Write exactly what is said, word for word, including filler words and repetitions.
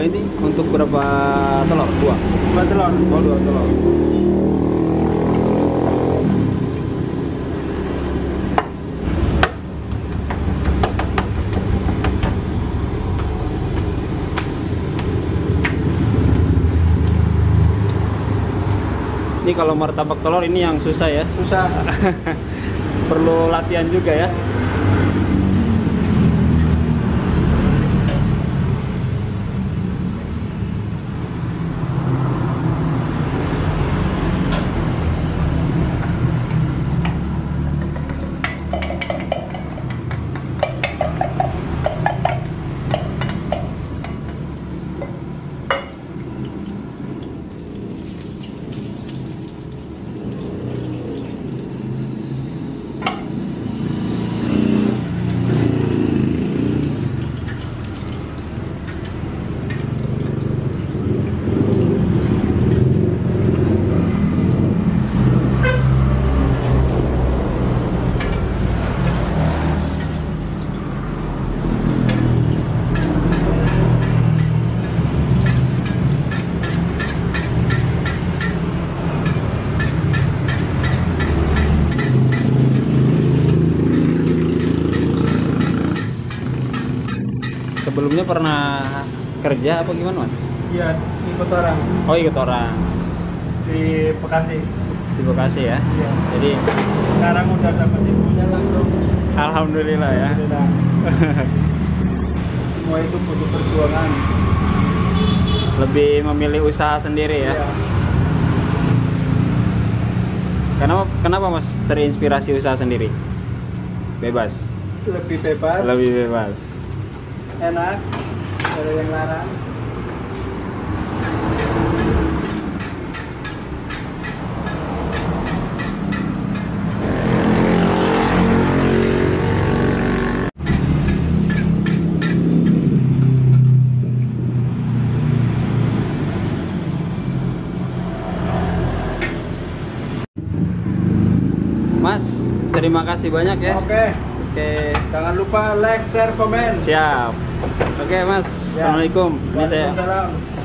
ini untuk berapa telur? Dua? Dua telur. Oh, dua telur. Ini kalau martabak telur ini yang susah ya? Susah. Perlu latihan juga ya? Sebelumnya pernah kerja apa gimana, Mas? Iya, ikut orang Oh, ikut orang di Bekasi. di Bekasi ya? Iya. Jadi Sekarang udah dapat ilmunya langsung. alhamdulillah ya. Alhamdulillah. Semua itu butuh perjuangan. Lebih memilih usaha sendiri ya? Iya. Kenapa, kenapa Mas terinspirasi usaha sendiri? Bebas? Lebih bebas, Lebih bebas. enak, ada yang larang. Mas, terima kasih banyak ya. Oke, Oke. jangan lupa like, share, komen. Siap. Oke Mas, Ya. Assalamualaikum. Ini saya Waalaikumsalam.